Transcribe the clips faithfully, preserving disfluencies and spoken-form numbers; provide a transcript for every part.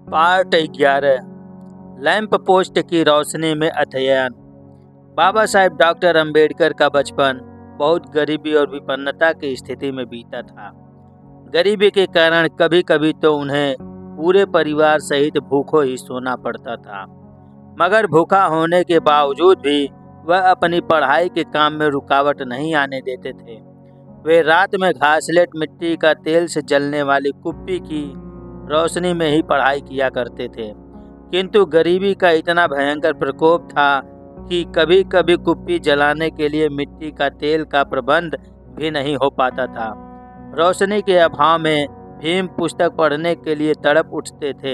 Part ग्यारह lamp post की रोशनी में अध्ययन। बाबा साहेब डॉक्टर अंबेडकर का बचपन बहुत गरीबी और विपन्नता की स्थिति में बीता था। गरीबी के कारण कभी कभी तो उन्हें पूरे परिवार सहित भूखों ही सोना पड़ता था, मगर भूखा होने के बावजूद भी वह अपनी पढ़ाई के काम में रुकावट नहीं आने देते थे। वे रात में घासलेट मिट्टी का तेल से जलने वाली कुप्पी की रोशनी में ही पढ़ाई किया करते थे, किंतु गरीबी का इतना भयंकर प्रकोप था कि कभी कभी कुप्पी जलाने के लिए मिट्टी का तेल का प्रबंध भी नहीं हो पाता था। रोशनी के अभाव में भीम पुस्तक पढ़ने के लिए तड़प उठते थे।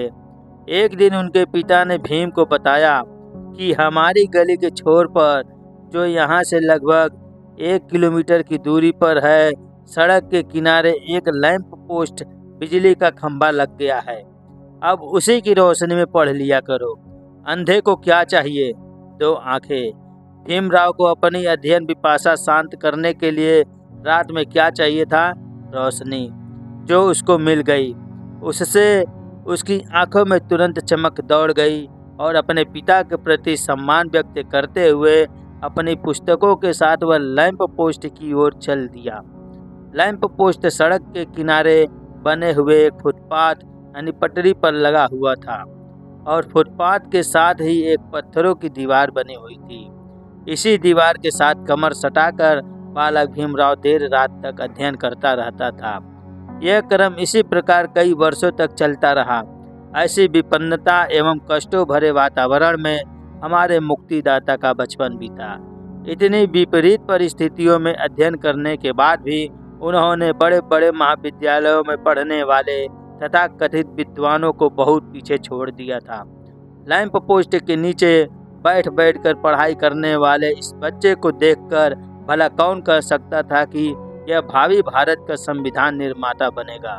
एक दिन उनके पिता ने भीम को बताया कि हमारी गली के छोर पर, जो यहाँ से लगभग एक किलोमीटर की दूरी पर है, सड़क के किनारे एक लैंप पोस्ट बिजली का खंभा लग गया है। अब उसी की रोशनी में पढ़ लिया करो। अंधे को क्या चाहिए? दो आंखें। भीमराव को अपनी अध्ययन पिपासा शांत करने के लिए रात में क्या चाहिए था? रोशनी, जो उसको मिल गई। उससे उसकी आंखों में तुरंत चमक दौड़ गई और अपने पिता के प्रति सम्मान व्यक्त करते हुए अपनी पुस्तकों के साथ वह लैंप पोस्ट की ओर चल दिया। लैंप पोस्ट सड़क के किनारे बने हुए एक फुटपाथ यानी पटरी पर लगा हुआ था और फुटपाथ के साथ ही एक पत्थरों की दीवार बनी हुई थी। इसी दीवार के साथ कमर सटाकर बालक भीमराव देर रात तक अध्ययन करता रहता था। यह क्रम इसी प्रकार कई वर्षों तक चलता रहा। ऐसी विपन्नता एवं कष्टों भरे वातावरण में हमारे मुक्तिदाता का बचपन बीता। इतनी विपरीत परिस्थितियों में अध्ययन करने के बाद भी उन्होंने बड़े बड़े महाविद्यालयों में पढ़ने वाले तथा कथित विद्वानों को बहुत पीछे छोड़ दिया था। लैंप पोस्ट के नीचे बैठ बैठ कर पढ़ाई करने वाले इस बच्चे को देखकर भला कौन कह सकता था कि यह भावी भारत का संविधान निर्माता बनेगा।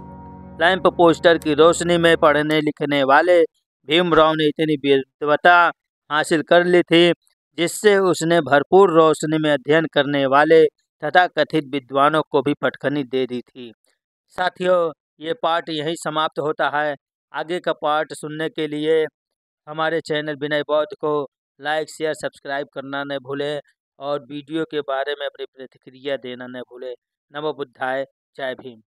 लैंप पोस्टर की रोशनी में पढ़ने लिखने वाले भीमराव ने इतनी विद्वता हासिल कर ली थी, जिससे उसने भरपूर रोशनी में अध्ययन करने वाले तथा कथित विद्वानों को भी पटखनी दे दी थी। साथियों, ये पार्ट यहीं समाप्त होता है। आगे का पार्ट सुनने के लिए हमारे चैनल विनय बौद्ध को लाइक शेयर सब्सक्राइब करना न भूलें और वीडियो के बारे में अपनी प्रतिक्रिया देना न भूलें। नमो बुद्धाय। जय भीम।